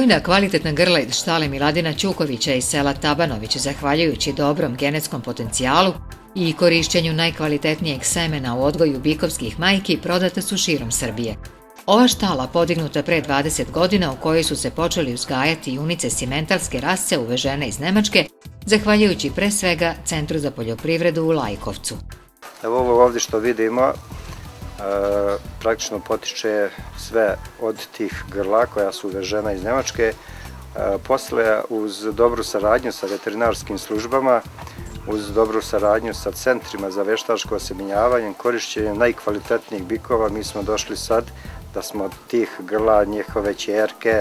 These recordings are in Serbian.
Ogromna kvalitetna grla iz štale Miladina Ćukovića iz sela Tabanović, zahvaljujući dobrom genetskom potencijalu i korišćenju najkvalitetnijeg semena u odgoju bikovskih majki, prodata su širom Srbije. Ova štala, podignuta pre 20 godina, u kojoj su se počeli uzgajati junice simentalske rase uvežene iz Nemačke, zahvaljujući pre svega Centru za poljoprivredu u Lajkovcu. Evo ovo ovdje što vidimo, praktično potiče sve od tih grla koja su uvežena iz Nemačke. Posle, uz dobru saradnju sa veterinarskim službama, uz dobru saradnju sa centrima za veštačko osemenjavanje, korišćenjem najkvalitetnijih bikova, mi smo došli sad da smo od tih grla, njihove ćerke,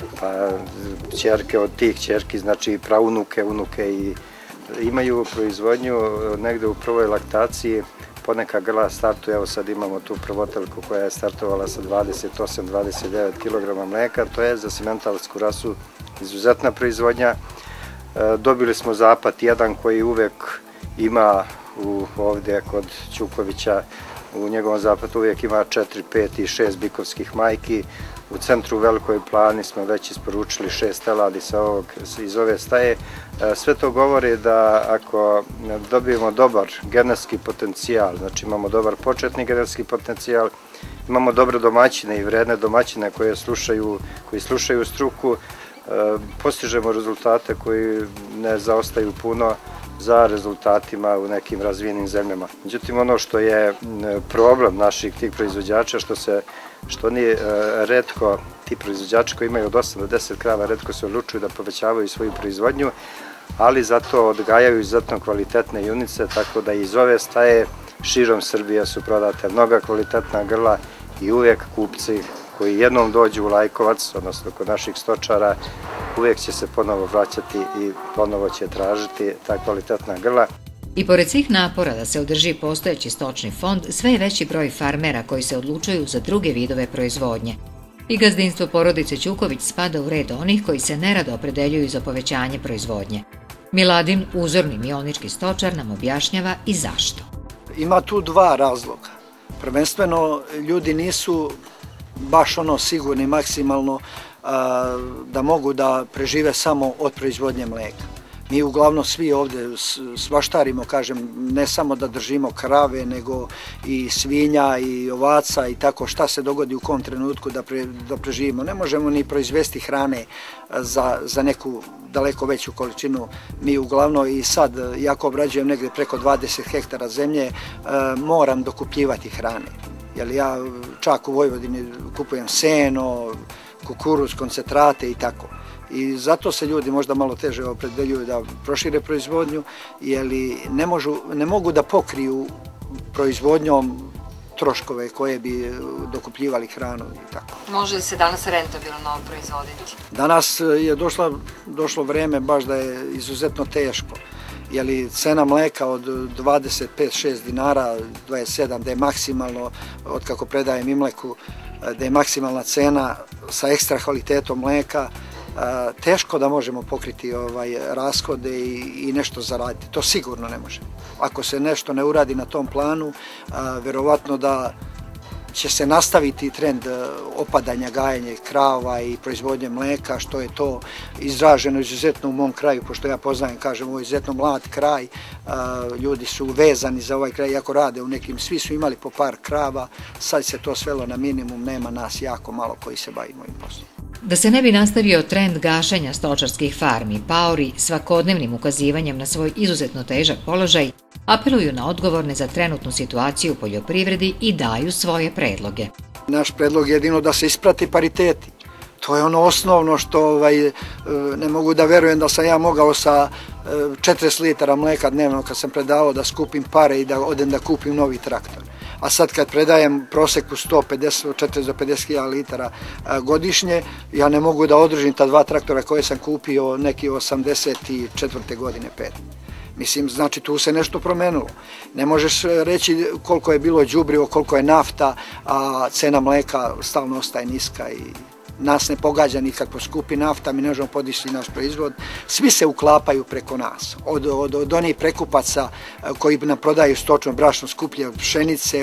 ćerke od tih ćerki, znači praunuke, unuke, i imaju proizvodnju negde u prvoj laktaciji. Poneka grla startuje, evo sad imamo tu prvotelku koja je startovala sa 28-29 kg mleka, to je za simentalsku rasu izuzetna proizvodnja. Dobili smo zapad jedan koji uvek ima ovdje kod Ćukovića, u njegovom zapadu uvijek ima 4, 5 i 6 bikovskih majki. U centru u Velikoj Plani smo već isporučili 6 teladi iz ove staje. Sve to govori da ako dobijemo dobar genetski potencijal, znači imamo dobar početni genetski potencijal, imamo dobre domaćine i vredne domaćine koji slušaju struku, postižemo rezultate koji ne zaostaju puno za rezultatima u nekim razvijenim zemljama. Međutim, ono što je problem naših tih proizvođača, što oni retko, ti proizvođači koji imaju od 8 do 10 krava, retko se odlučuju da povećavaju svoju proizvodnju, ali zato odgajaju izuzetno kvalitetne junice, tako da iz ove staje širom Srbije su prodate mnoga kvalitetna grla i uvijek kupci koji jednom dođu u Lajkovac, odnosno kod naših stočara, uvijek će se ponovo vraćati i ponovo će tražiti ta kvalitetna grla. I pored svih napora da se održi postojeći stočni fond, sve je veći broj farmera koji se odlučuju za druge vidove proizvodnje. I gazdinstvo porodice Ćuković spada u red onih koji se nerado opredeljuju za povećanje proizvodnje. Miladin, uzorni mionički stočar, nam objašnjava i zašto. Ima tu dva razloga. Prvenstveno, ljudi nisu baš sigurni maksimalno da mogu da prežive samo od proizvodnje mleka. Mi uglavnom svi ovdje svaštarimo, kažem, ne samo da držimo krave, nego i svinja i ovaca i tako, šta se dogodi u kom trenutku da preživimo. Ne možemo ni proizvesti hrane za neku daleko veću količinu. Mi uglavnom i sad, jako obrađujem negdje preko 20 hektara zemlje, moram dokupljivati hrane. Jer ja čak u Vojvodini kupujem seno, kukuruz, koncentrate i tako. I zato se ljudi možda malo teže opredeljuju da prošire proizvodnju, jer ne mogu da pokriju proizvodnjom troškove koje bi dokupljivali hranu i tako. Može li se danas rentabilno proizvoditi? Danas je došlo vreme baš da je izuzetno teško. Jer cena mleka od 25-6 dinara, 27, da je maksimalno, od kako predajem Imleku, da je maksimalna cena sa ekstra kvalitetom mleka, teško da možemo pokriti rashode i nešto zaraditi. To sigurno ne može. Ako se nešto ne uradi na tom planu, verovatno da će se nastaviti trend opadanja gajanja krava i proizvodnje mleka, što je to izraženo izuzetno u mom kraju, pošto ja poznajem, kažem, ovo je izuzetno mlad kraj, ljudi su vezani za ovaj kraj, iako rade u nekim, svi su imali po par krava, sad se to svelo na minimum, nema nas jako malo koji se bavimo ovim poslom. Da se ne bi nastavio trend gašenja stočarskih farmi, paori svakodnevnim ukazivanjem na svoj izuzetno težak položaj apeluju na odgovorne za trenutnu situaciju u poljoprivredi i daju svoje predloge. Naš predlog je jedino da se isprati pariteti. To je ono osnovno što ne mogu da verujem da sam ja mogao sa 40 litara mleka dnevno kad sam predavao da skupim pare i da odem da kupim novi traktor. A sad kad predajem proseku 140 do 50 litara godišnje, ja ne mogu da održim ta dva traktora koje sam kupio neki 84. godine 5. Mislim, znači tu se nešto promenilo. Ne možeš reći koliko je bilo đubrivo, koliko je nafta, a cena mleka stalno ostaje niska i nas ne pogađa nikad poskupi nafta, mi ne možemo podići naš proizvod, svi se uklapaju preko nas, od onih prekupaca koji nam prodaju stočno brašno skuplje od pšenice,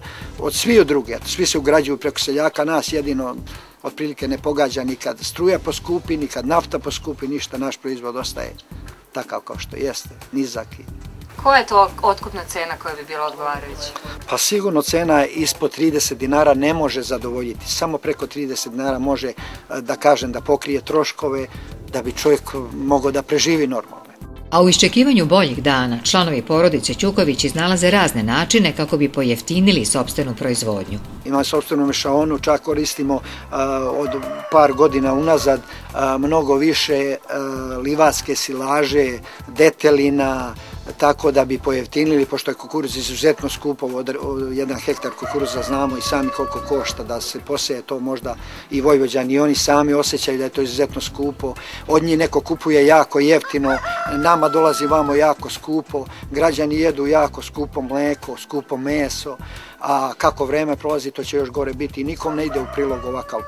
od svi od druge, svi se ugrađuju preko seljaka, nas jedino otprilike ne pogađa nikad struja poskupi, nikad nafta poskupi, ništa, naš proizvod ostaje takav kao što jeste, nizak. Koja je to otkupna cena koja bi bila odgovarajuća? Pa sigurno cena ispod 30 dinara ne može zadovoljiti. Samo preko 30 dinara može, da kažem, da pokrije troškove da bi čovjek mogao da preživi normalno. A u iščekivanju boljih dana, članovi porodice Ćuković iznalaze razne načine kako bi pojeftinili sopstvenu proizvodnju. Imamo sopstvenu mešaonu, čak koristimo od par godina unazad mnogo više livatske silaže, detelina, tako da bi pojeftinili, pošto je kukuruz izuzetno skupo, 1 hektar kukuruza znamo i sami koliko košta da se poseje, to možda i Vojvođani i oni sami osjećaju da je to izuzetno skupo. Od njih neko kupuje jako jeftino, nama dolazi vamo jako skupo, građani jedu jako skupo mleko, skupo meso, a kako vreme prolazi to će još gore biti i nikom ne ide u prilog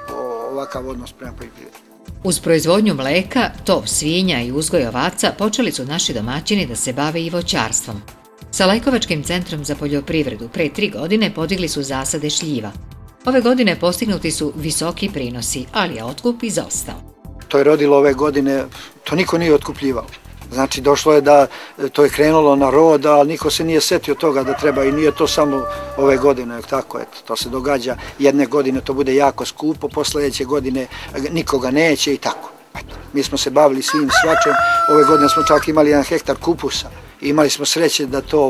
ovakav odnos prema poljoprivredi. Uz proizvodnju mleka, tov svinja i uzgoj ovaca počeli su naši domaćini da se bave i voćarstvom. Sa Lajkovačkim centrom za poljoprivredu pre 3 godine podigli su zasade šljiva. Ove godine postignuti su visoki prinosi, ali je otkup izostao. To je rodilo ove godine, to niko nije otkupljivao. Znači došlo je da to je krenulo na rod, ali niko se nije setio toga da treba i nije to samo ove godine, tako eto, to se događa, jedne godine to bude jako skupo, sljedeće godine nikoga neće i tako. Eto, mi smo se bavili svim svačem, ove godine smo čak imali 1 hektar kupusa, imali smo sreće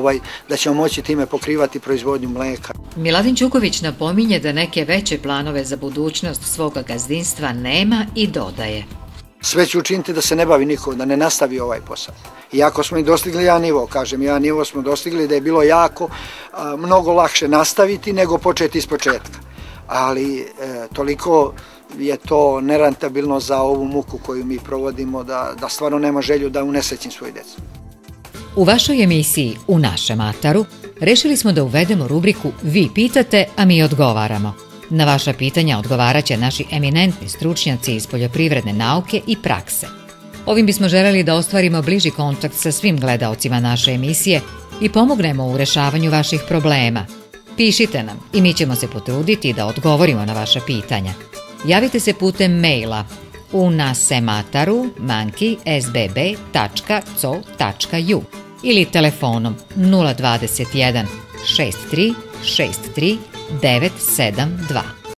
da ćemo moći time pokrivati proizvodnju mleka. Miladin Ćuković napominje da neke veće planove za budućnost svoga gazdinstva nema i dodaje. Sve ću učiniti da se ne bavi niko, da ne nastavi ovaj posao. Iako smo i dostigli jedan nivo, kažem, jedan nivo smo dostigli da je bilo jako, mnogo lakše nastaviti nego početi iz početka. Ali toliko je to nerentabilno za ovu muku koju mi provodimo da stvarno nema želju da unesrećim svoju djecu. U vašoj emisiji U našem ataru rešili smo da uvedemo rubriku Vi pitate, a mi odgovaramo. Na vaša pitanja odgovarat će naši eminentni stručnjaci iz poljoprivredne nauke i prakse. Ovim bismo želeli da ostvarimo bliži kontakt sa svim gledaocima naše emisije i pomognemo u rešavanju vaših problema. Pišite nam i mi ćemo se potruditi da odgovorimo na vaša pitanja. Javite se putem maila unasemataru@sbb.co.ju ili telefonom 021 63 63 972.